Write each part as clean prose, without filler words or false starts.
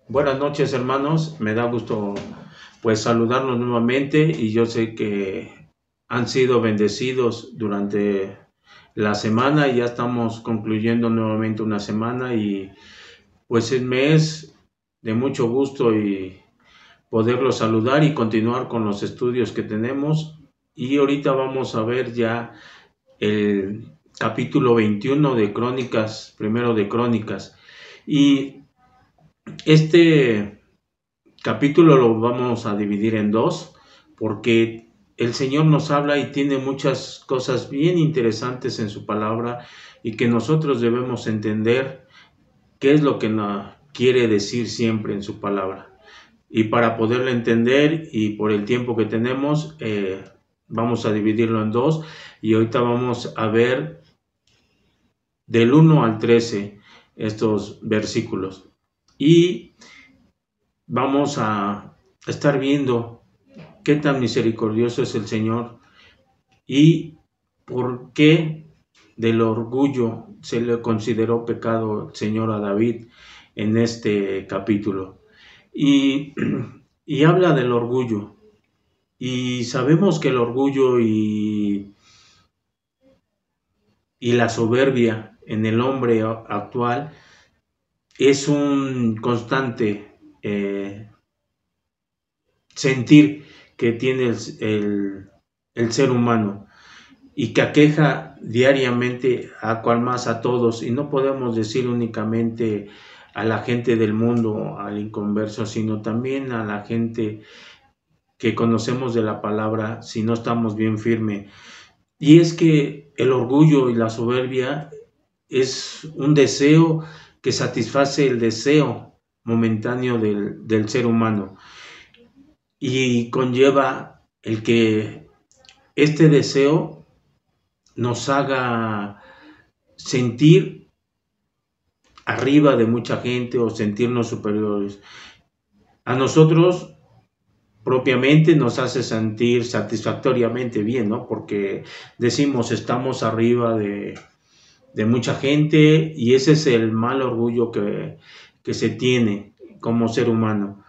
Buenas noches, hermanos. Me da gusto pues saludarlos nuevamente y yo sé que han sido bendecidos durante la semana y ya estamos concluyendo nuevamente una semana y pues me es de mucho gusto y poderlos saludar y continuar con los estudios que tenemos. Y ahorita vamos a ver ya el capítulo 21 de Crónicas, primero de Crónicas. Y este capítulo lo vamos a dividir en dos porque el Señor nos habla y tiene muchas cosas bien interesantes en su palabra y que nosotros debemos entender qué es lo que nos quiere decir siempre en su palabra. Y para poderlo entender y por el tiempo que tenemos, vamos a dividirlo en dos y ahorita vamos a ver del 1 al 13 estos versículos. Y vamos a estar viendo qué tan misericordioso es el Señor y por qué del orgullo se le consideró pecado el Señor a David en este capítulo. Y, y habla del orgullo. Y sabemos que el orgullo y la soberbia en el hombre actual es un constante sentir que tiene el ser humano y que aqueja diariamente a cual más a todos, y no podemos decir únicamente a la gente del mundo, al inconverso, sino también a la gente que conocemos de la palabra si no estamos bien firme. Y es que el orgullo y la soberbia es un deseo que satisface el deseo momentáneo del ser humano y conlleva el que este deseo nos haga sentir arriba de mucha gente o sentirnos superiores. A nosotros propiamente nos hace sentir satisfactoriamente bien, ¿no? Porque decimos estamos arriba de mucha gente y ese es el mal orgullo que se tiene como ser humano.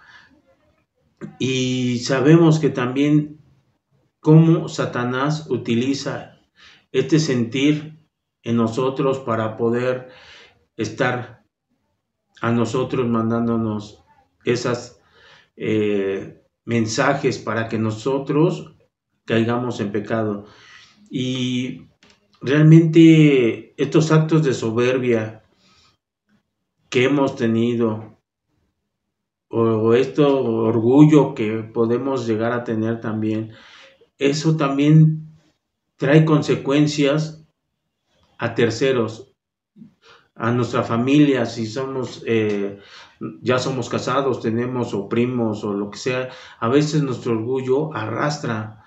Y sabemos que también cómo Satanás utiliza este sentir en nosotros para poder estar a nosotros mandándonos esas mensajes para que nosotros caigamos en pecado. Y realmente estos actos de soberbia que hemos tenido o este orgullo que podemos llegar a tener también, eso también trae consecuencias a terceros, a nuestra familia, si somos, ya somos casados, tenemos o primos o lo que sea, a veces nuestro orgullo arrastra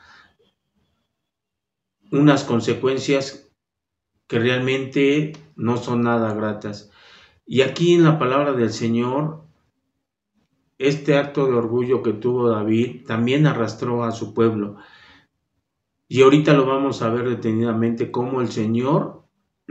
unas consecuencias que realmente no son nada gratas. Y aquí en la palabra del Señor, este acto de orgullo que tuvo David también arrastró a su pueblo. Y ahorita lo vamos a ver detenidamente cómo el Señor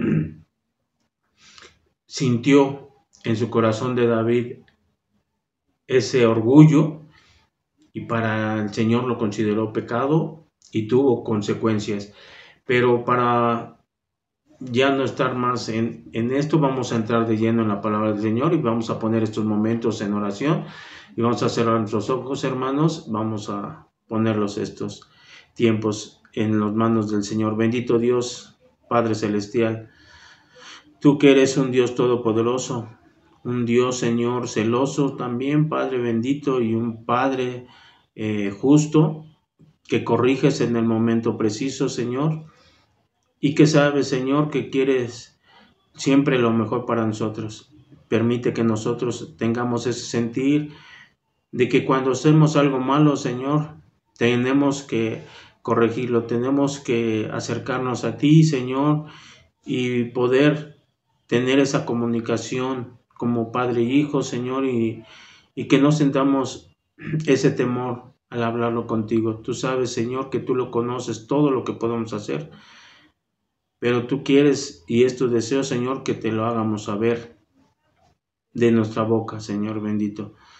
sintió en su corazón de David ese orgullo y para el Señor lo consideró pecado y tuvo consecuencias. Pero para ya no estar más en esto, vamos a entrar de lleno en la palabra del Señor y vamos a poner estos momentos en oración y vamos a cerrar nuestros ojos, hermanos, vamos a ponerlos estos tiempos en las manos del Señor. Bendito Dios, Padre Celestial, tú que eres un Dios todopoderoso, un Dios, Señor, celoso también, Padre bendito, y un Padre justo, que corriges en el momento preciso, Señor, y que sabes, Señor, que quieres siempre lo mejor para nosotros. Permite que nosotros tengamos ese sentir de que cuando hacemos algo malo, Señor, tenemos que corregirlo, tenemos que acercarnos a ti, Señor, y poder tener esa comunicación como padre y hijo, Señor, y que no sentamos ese temor al hablarlo contigo. Tú sabes, Señor, que tú lo conoces, todo lo que podemos hacer, pero tú quieres, y es tu deseo, Señor, que te lo hagamos saber de nuestra boca, Señor bendito.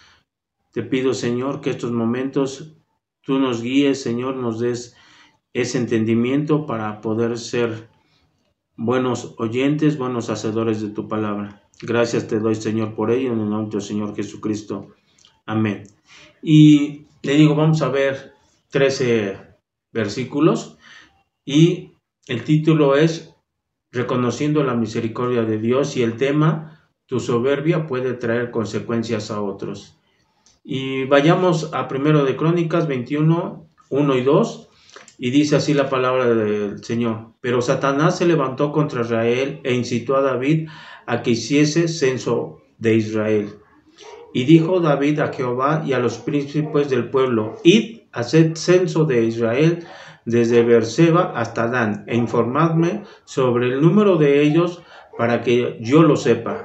Te pido, Señor, que estos momentos tú nos guíes, Señor, nos des ese entendimiento para poder ser buenos oyentes, buenos hacedores de tu palabra. Gracias te doy, Señor, por ello, en el nombre del Señor Jesucristo. Amén. Y le digo, vamos a ver 13 versículos y el título es Reconociendo la misericordia de Dios y el tema, tu soberbia puede traer consecuencias a otros. Y vayamos a 1 de Crónicas 21, 1 y 2, y dice así la palabra del Señor. Pero Satanás se levantó contra Israel e incitó a David a que hiciese censo de Israel. Y dijo David a Jehová y a los príncipes del pueblo, id, haced censo de Israel desde Beerseba hasta Dan, e informadme sobre el número de ellos para que yo lo sepa.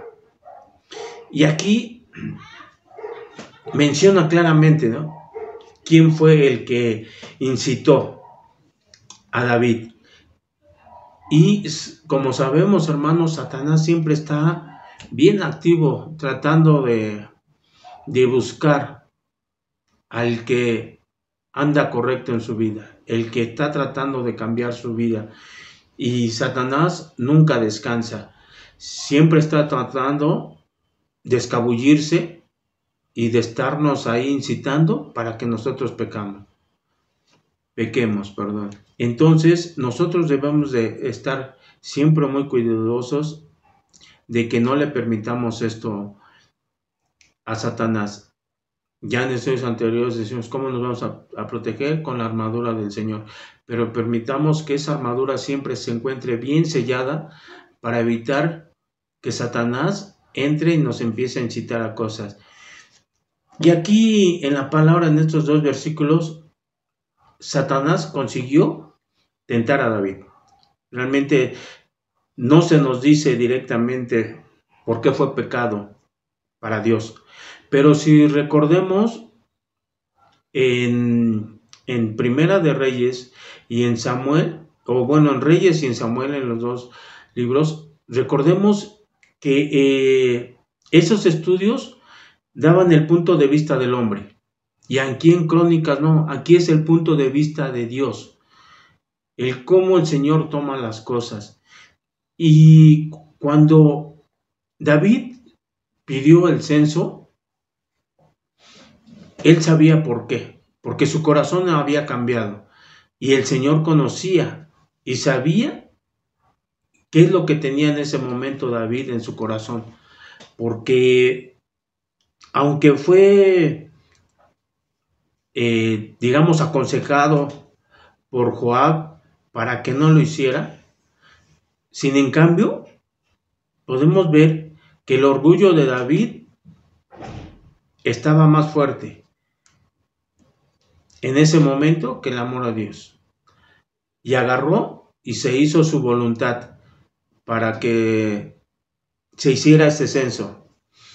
Y aquí menciona claramente, ¿no?, quién fue el que incitó a David. Y como sabemos, hermanos, Satanás siempre está bien activo tratando de buscar al que anda correcto en su vida, el que está tratando de cambiar su vida. Y Satanás nunca descansa, siempre está tratando de escabullirse y de estarnos ahí incitando para que nosotros pequemos. Entonces nosotros debemos de estar siempre muy cuidadosos de que no le permitamos esto a Satanás. Ya en estudios anteriores decimos cómo nos vamos a proteger con la armadura del Señor, pero permitamos que esa armadura siempre se encuentre bien sellada para evitar que Satanás entre y nos empiece a incitar a cosas. Y aquí en la palabra, en estos dos versículos, Satanás consiguió tentar a David. Realmente no se nos dice directamente por qué fue pecado para Dios. Pero si recordemos en Primera de Reyes y en Samuel, o bueno, en Reyes y en Samuel, en los dos libros, recordemos que esos estudios daban el punto de vista del hombre. Y aquí en Crónicas no, aquí es el punto de vista de Dios. El cómo el Señor toma las cosas. Y cuando David pidió el censo, él sabía por qué, porque su corazón había cambiado y el Señor conocía y sabía qué es lo que tenía en ese momento David en su corazón, porque aunque fue, digamos, aconsejado por Joab para que no lo hiciera, sin en cambio, podemos ver que el orgullo de David estaba más fuerte en ese momento que el amor a Dios. Y agarró y se hizo su voluntad para que se hiciera ese censo.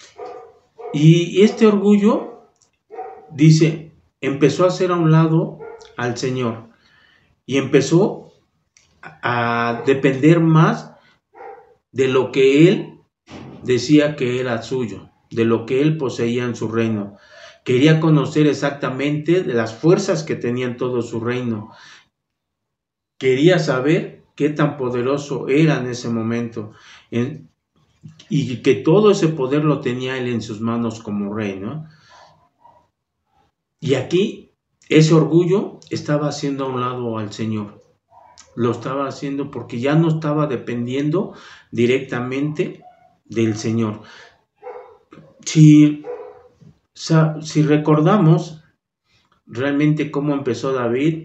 Y este orgullo, dice, empezó a hacer a un lado al Señor y empezó a depender más de lo que él decía que era suyo, de lo que él poseía en su reino. Quería conocer exactamente de las fuerzas que tenía en todo su reino. Quería saber qué tan poderoso era en ese momento y que todo ese poder lo tenía él en sus manos como rey, ¿no? Y aquí ese orgullo estaba haciendo a un lado al Señor. Lo estaba haciendo porque ya no estaba dependiendo directamente del Señor. Si recordamos realmente cómo empezó David,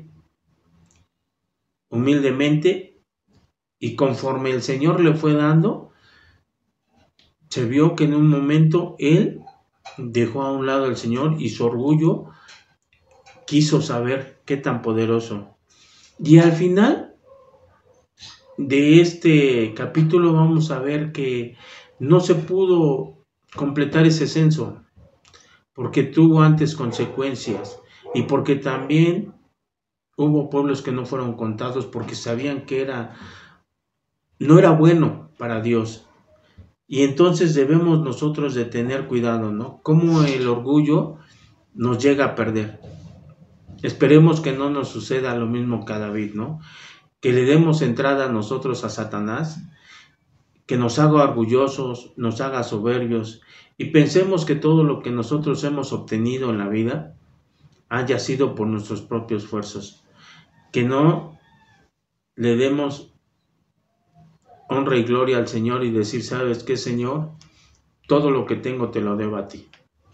humildemente, y conforme el Señor le fue dando, se vio que en un momento él dejó a un lado al Señor y su orgullo quiso saber qué tan poderoso. Y al final de este capítulo vamos a ver que no se pudo completar ese censo porque tuvo antes consecuencias y porque también hubo pueblos que no fueron contados porque sabían que no era bueno para Dios. Y entonces debemos nosotros de tener cuidado, ¿no? Como el orgullo nos llega a perder. Esperemos que no nos suceda lo mismo que a David, ¿no? Que le demos entrada nosotros a Satanás, que nos haga orgullosos, nos haga soberbios y pensemos que todo lo que nosotros hemos obtenido en la vida haya sido por nuestros propios esfuerzos. Que no le demos honra y gloria al Señor y decir, ¿sabes qué, Señor? Todo lo que tengo te lo debo a ti.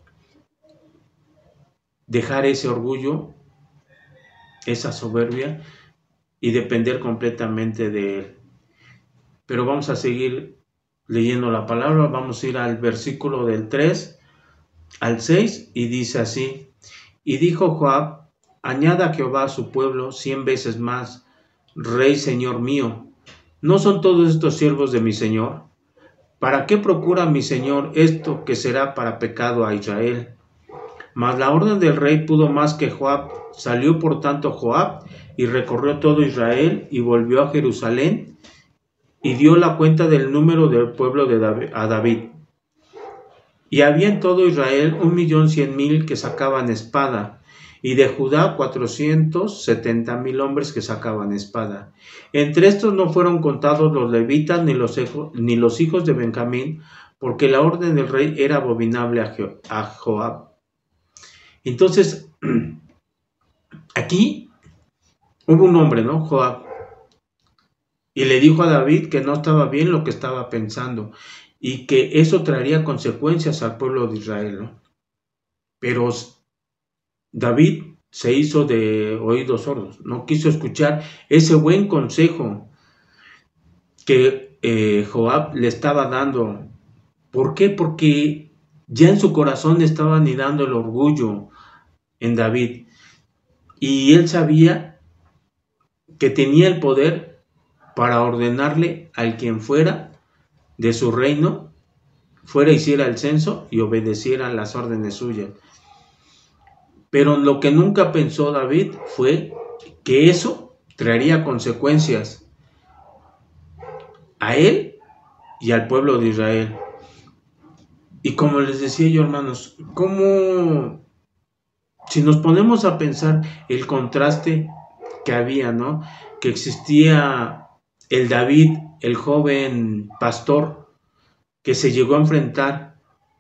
Dejar ese orgullo, esa soberbia y depender completamente de Él. Pero vamos a seguir leyendo la palabra, vamos a ir al versículo del 3 al 6 y dice así: y dijo Joab, añada a Jehová a su pueblo 100 veces más, Rey Señor mío, ¿no son todos estos siervos de mi Señor? ¿Para qué procura mi Señor esto que será para pecado a Israel? Mas la orden del rey pudo más que Joab. Salió por tanto Joab y recorrió todo Israel y volvió a Jerusalén y dio la cuenta del número del pueblo a David. Y había en todo Israel 1.100.000 que sacaban espada, y de Judá 470.000 hombres que sacaban espada. Entre estos no fueron contados los levitas ni los hijos de Benjamín, porque la orden del rey era abominable a Joab. Entonces, aquí hubo un hombre, ¿no? Joab. Y le dijo a David que no estaba bien lo que estaba pensando y que eso traería consecuencias al pueblo de Israel, ¿no? Pero David se hizo de oídos sordos, no quiso escuchar ese buen consejo que Joab le estaba dando. ¿Por qué? Porque ya en su corazón estaba anidando el orgullo en David y él sabía que tenía el poder para ordenarle al quien fuera de su reino, fuera hiciera el censo y obedeciera las órdenes suyas. Pero lo que nunca pensó David fue que eso traería consecuencias a él y al pueblo de Israel. Y como les decía yo, hermanos, como si nos ponemos a pensar el contraste que había, ¿no? Que existía el David, el joven pastor, que se llegó a enfrentar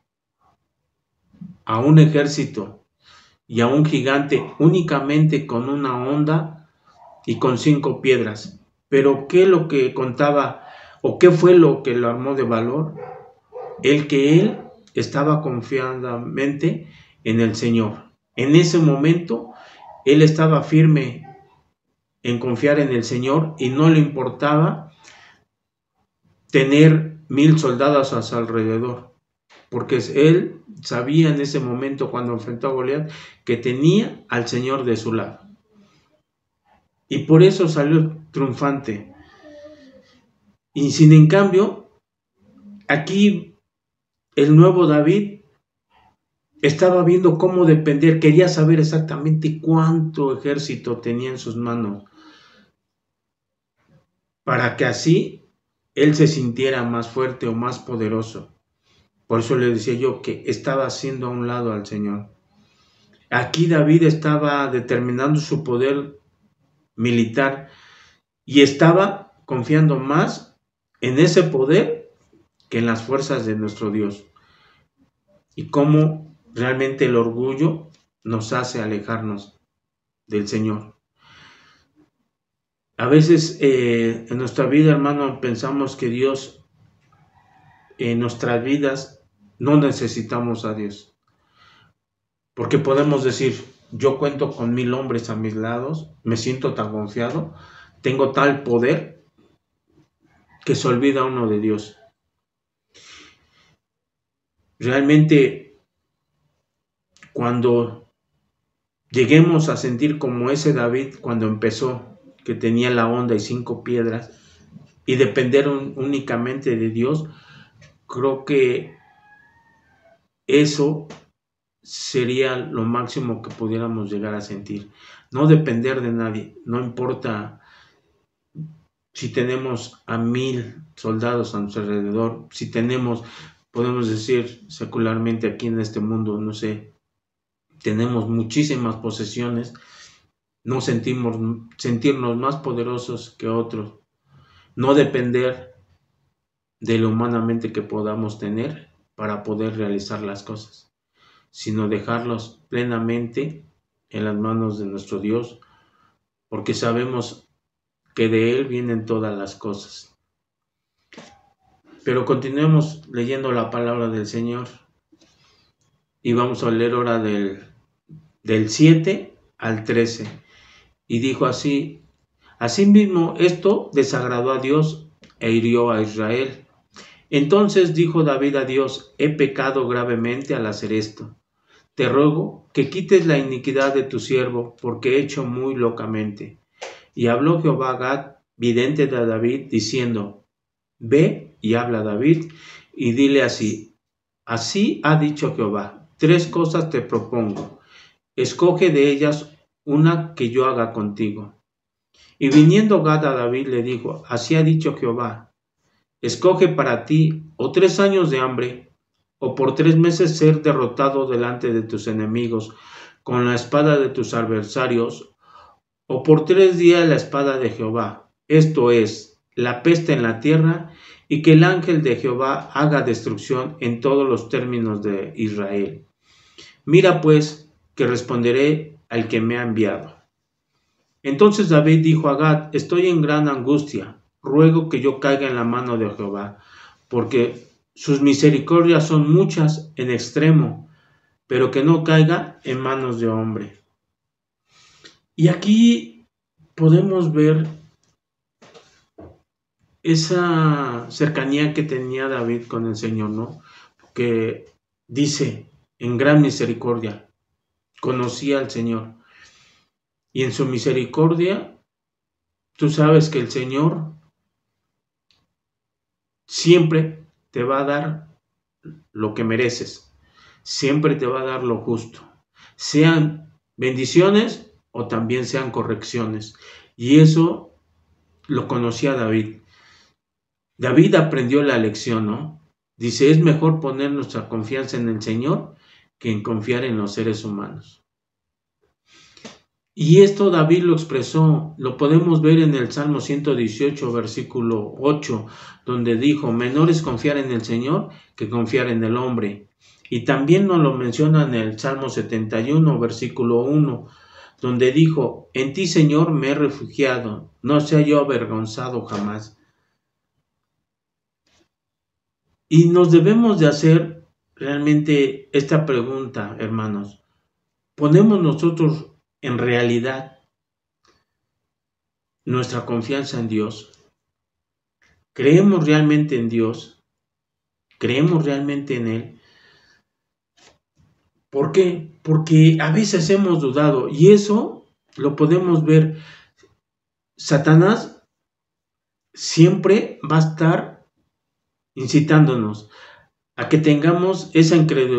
a un ejército y a un gigante únicamente con una honda y con 5 piedras. Pero ¿qué es lo que contaba o qué fue lo que lo armó de valor? El que él estaba confiadamente en el Señor. En ese momento él estaba firme en confiar en el Señor y no le importaba tener 1000 soldados a su alrededor, porque él sabía en ese momento cuando enfrentó a Goliat que tenía al Señor de su lado. Y por eso salió triunfante. Y sin en cambio, aquí el nuevo David estaba viendo cómo depender, quería saber exactamente cuánto ejército tenía en sus manos, para que así él se sintiera más fuerte o más poderoso. Por eso le decía yo que estaba haciendo a un lado al Señor. Aquí David estaba determinando su poder militar y estaba confiando más en ese poder que en las fuerzas de nuestro Dios. Y cómo realmente el orgullo nos hace alejarnos del Señor. A veces en nuestra vida, hermano, pensamos que Dios, en nuestras vidas, no necesitamos a Dios. Porque podemos decir, yo cuento con 1000 hombres a mis lados, me siento tan confiado, tengo tal poder, que se olvida uno de Dios. Realmente, cuando lleguemos a sentir como ese David cuando empezó, que tenía la honda y 5 piedras, y depender únicamente de Dios, creo que eso sería lo máximo que pudiéramos llegar a sentir. No depender de nadie, no importa si tenemos a 1000 soldados a nuestro alrededor, si tenemos, podemos decir secularmente aquí en este mundo, no sé, tenemos muchísimas posesiones, no sentirnos más poderosos que otros, no depender de lo humanamente que podamos tener para poder realizar las cosas, sino dejarlos plenamente en las manos de nuestro Dios, porque sabemos que de Él vienen todas las cosas. Pero continuemos leyendo la palabra del Señor y vamos a leer ahora del 7 al 13. Y dijo así: asimismo esto desagradó a Dios e hirió a Israel. Entonces dijo David a Dios: he pecado gravemente al hacer esto. Te ruego que quites la iniquidad de tu siervo, porque he hecho muy locamente. Y habló Jehová a Gad, vidente de David, diciendo: ve y habla a David, y dile así: así ha dicho Jehová, 3 cosas te propongo, escoge de ellas una que yo haga contigo. Y viniendo Gad a David le dijo: así ha dicho Jehová, escoge para ti o 3 años de hambre, o por 3 meses ser derrotado delante de tus enemigos con la espada de tus adversarios, o por 3 días la espada de Jehová, esto es, la peste en la tierra, y que el ángel de Jehová haga destrucción en todos los términos de Israel. Mira pues, que responderé al que me ha enviado. Entonces David dijo a Gad: estoy en gran angustia, ruego que yo caiga en la mano de Jehová, porque sus misericordias son muchas en extremo, pero que no caiga en manos de hombre. Y aquí podemos ver esa cercanía que tenía David con el Señor, ¿no? Que dice: en gran misericordia conocía al Señor. Y en su misericordia, tú sabes que el Señor siempre te va a dar lo que mereces, siempre te va a dar lo justo, sean bendiciones o también sean correcciones. Y eso lo conocía David. David aprendió la lección, ¿no? Dice: es mejor poner nuestra confianza en el Señor que en confiar en los seres humanos. Y esto David lo expresó, lo podemos ver en el Salmo 118, versículo 8, donde dijo: menor es confiar en el Señor que confiar en el hombre. Y también nos lo menciona en el Salmo 71, versículo 1, donde dijo: en ti, Señor, me he refugiado, no sea yo avergonzado jamás. Y nos debemos de hacer realmente esta pregunta, hermanos: ¿ponemos nosotros en realidad nuestra confianza en Dios? ¿Creemos realmente en Dios? ¿Creemos realmente en Él? ¿Por qué? Porque a veces hemos dudado, y eso lo podemos ver. Satanás siempre va a estar incitándonos a que tengamos esa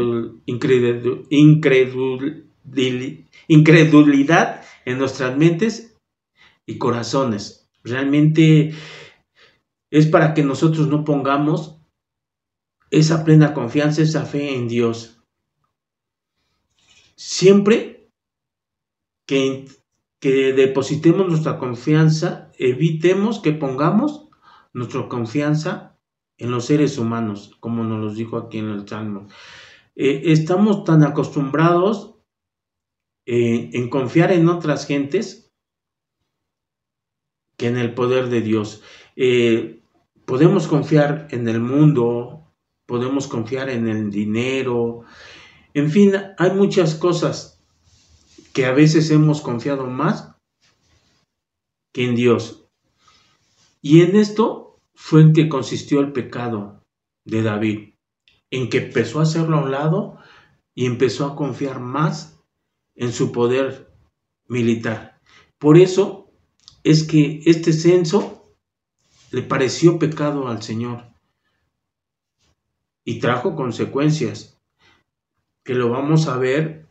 incredulidad en nuestras mentes y corazones. Realmente es para que nosotros no pongamos esa plena confianza, esa fe en Dios. Siempre que depositemos nuestra confianza, evitemos que pongamos nuestra confianza en los seres humanos, como nos lo dijo aquí en el Salmo. Estamos tan acostumbrados en confiar en otras gentes que en el poder de Dios. Podemos confiar en el mundo, podemos confiar en el dinero, en fin, hay muchas cosas que a veces hemos confiado más que en Dios. Y en esto fue en que consistió el pecado de David, en que empezó a hacerlo a un lado y empezó a confiar más en su poder militar. Por eso es que este censo le pareció pecado al Señor y trajo consecuencias que lo vamos a ver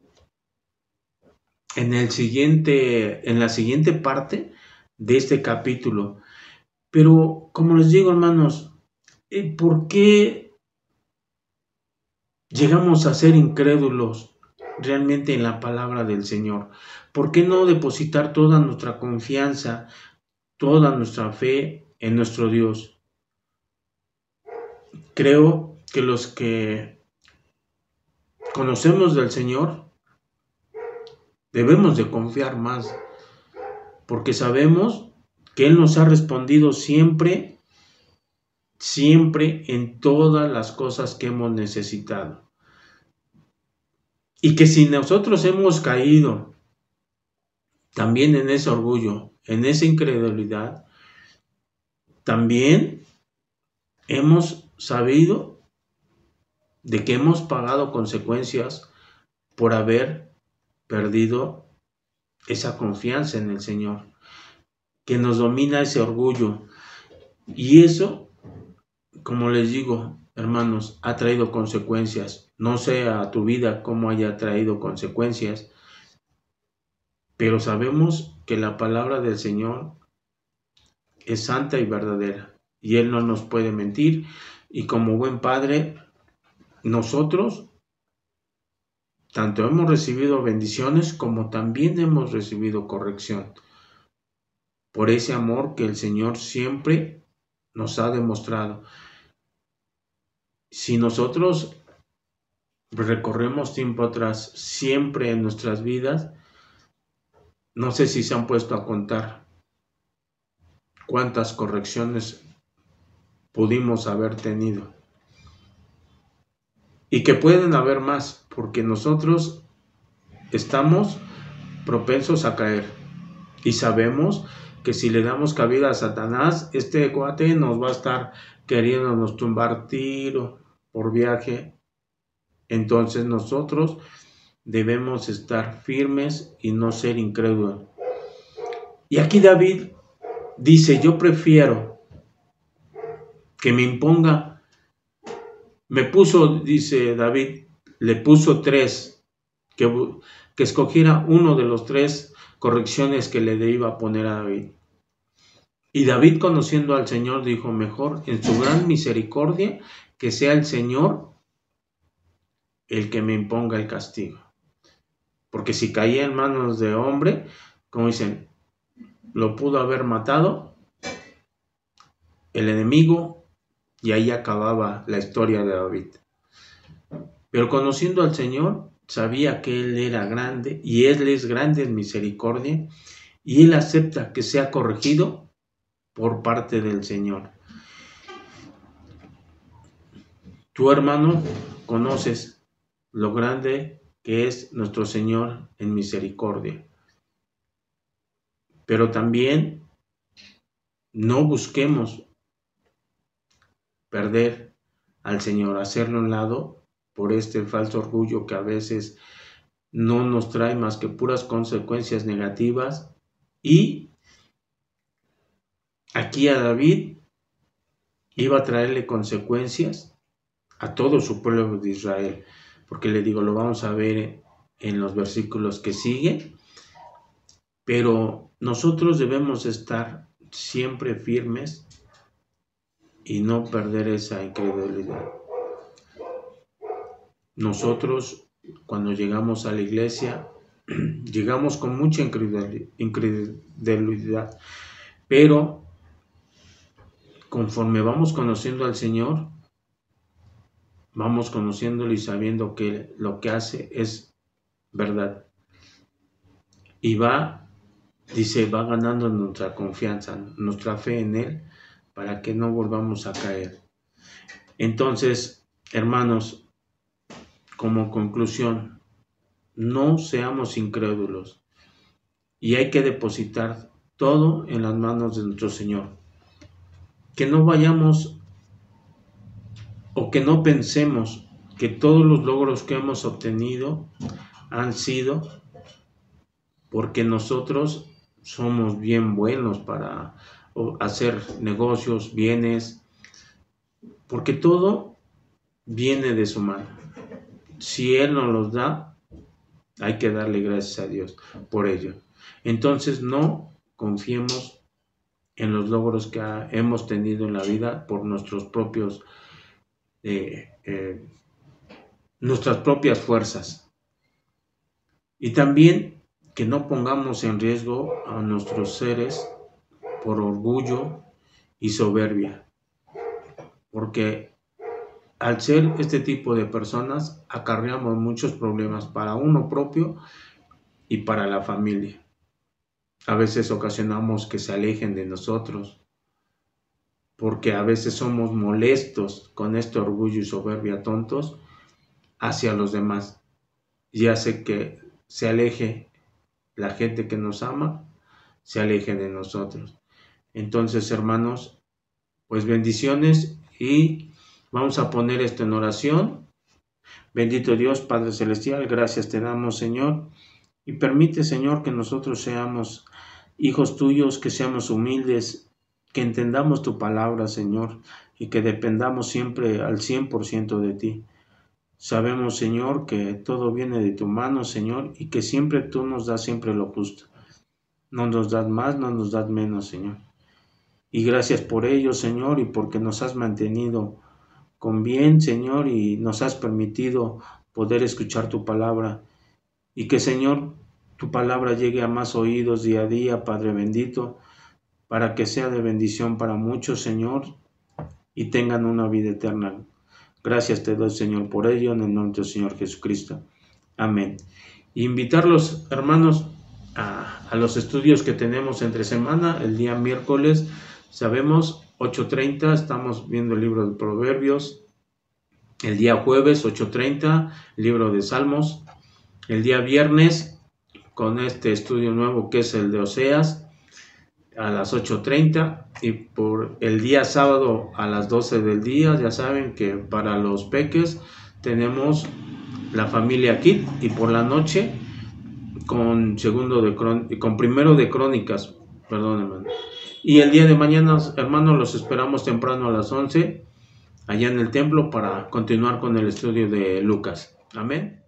en la siguiente parte de este capítulo. Pero como les digo, hermanos, ¿por qué llegamos a ser incrédulos realmente en la palabra del Señor? ¿Por qué no depositar toda nuestra confianza, toda nuestra fe en nuestro Dios? Creo que los que conocemos del Señor debemos de confiar más, porque sabemos que Él nos ha respondido siempre, siempre en todas las cosas que hemos necesitado. Y que si nosotros hemos caído también en ese orgullo, en esa incredulidad, también hemos sabido de que hemos pagado consecuencias por haber perdido esa confianza en el Señor, que nos domina ese orgullo. Y eso, como les digo, hermanos, ha traído consecuencias. No sé a tu vida cómo haya traído consecuencias, pero sabemos que la palabra del Señor es santa y verdadera, y Él no nos puede mentir, y como buen Padre, nosotros tanto hemos recibido bendiciones como también hemos recibido corrección, por ese amor que el Señor siempre nos ha demostrado. Si nosotros recorremos tiempo atrás, siempre en nuestras vidas, no sé si se han puesto a contar cuántas correcciones pudimos haber tenido. Y que pueden haber más, porque nosotros estamos propensos a caer. Y sabemos que si le damos cabida a Satanás, este cuate nos va a estar queriéndonos tumbar tiro por viaje. Entonces nosotros debemos estar firmes y no ser incrédulos. Y aquí David dice, yo prefiero que me imponga. Me puso, dice David, le puso 3, que escogiera uno de los 3 correcciones que le iba a poner a David. Y David, conociendo al Señor, dijo, mejor en su gran misericordia que sea el Señor el que me imponga el castigo. Porque si caía en manos de hombre, como dicen, lo pudo haber matado el enemigo y ahí acababa la historia de David. Pero conociendo al Señor, sabía que Él era grande y Él es grande en misericordia y Él acepta que sea corregido por parte del Señor. Tu hermano, conoces lo grande que es nuestro Señor en misericordia. Pero también no busquemos perder al Señor, hacerlo a un lado por este falso orgullo que a veces no nos trae más que puras consecuencias negativas. Y aquí a David iba a traerle consecuencias a todo su pueblo de Israel, porque le digo, lo vamos a ver en los versículos que siguen, pero nosotros debemos estar siempre firmes y no perder esa incredulidad. Nosotros, cuando llegamos a la iglesia, llegamos con mucha incredulidad, pero conforme vamos conociendo al Señor, vamos conociéndolo y sabiendo que lo que hace es verdad. Y dice, va ganando nuestra confianza, nuestra fe en Él, para que no volvamos a caer. Entonces, hermanos, como conclusión, no seamos incrédulos y hay que depositar todo en las manos de nuestro Señor. Que no vayamos o que no pensemos que todos los logros que hemos obtenido han sido porque nosotros somos bien buenos para hacer negocios, bienes, porque todo viene de su mano. Si Él nos los da, hay que darle gracias a Dios por ello. Entonces no confiemos en los logros que hemos tenido en la vida por nuestras propias fuerzas. Y también que no pongamos en riesgo a nuestros seres por orgullo y soberbia, porque al ser este tipo de personas acarreamos muchos problemas para uno propio y para la familia. A veces ocasionamos que se alejen de nosotros, porque a veces somos molestos con este orgullo y soberbia tontos hacia los demás, y hace que se aleje la gente que nos ama, se aleje de nosotros. Entonces, hermanos, pues bendiciones, y vamos a poner esto en oración. Bendito Dios, Padre Celestial, gracias te damos, Señor, y permite, Señor, que nosotros seamos hijos tuyos, que seamos humildes, que entendamos tu palabra, Señor, y que dependamos siempre al 100% de ti. Sabemos, Señor, que todo viene de tu mano, Señor, y que siempre tú nos das siempre lo justo. No nos das más, no nos das menos, Señor. Y gracias por ello, Señor, y porque nos has mantenido con bien, Señor, y nos has permitido poder escuchar tu palabra. Y que, Señor, tu palabra llegue a más oídos día a día, Padre bendito, para que sea de bendición para muchos, Señor, y tengan una vida eterna. Gracias te doy, Señor, por ello, en el nombre del Señor Jesucristo. Amén. Y invitarlos, hermanos, a los estudios que tenemos entre semana. El día miércoles, sabemos, 8:30, estamos viendo el libro de Proverbios. El día jueves, 8:30, libro de Salmos. El día viernes, con este estudio nuevo que es el de Oseas, a las 8:30, y por el día sábado a las 12 del día, ya saben que para los peques tenemos la familia Kit, y por la noche con primero de Crónicas, perdón, hermano. Y el día de mañana, hermanos, los esperamos temprano a las 11 allá en el templo para continuar con el estudio de Lucas. Amén.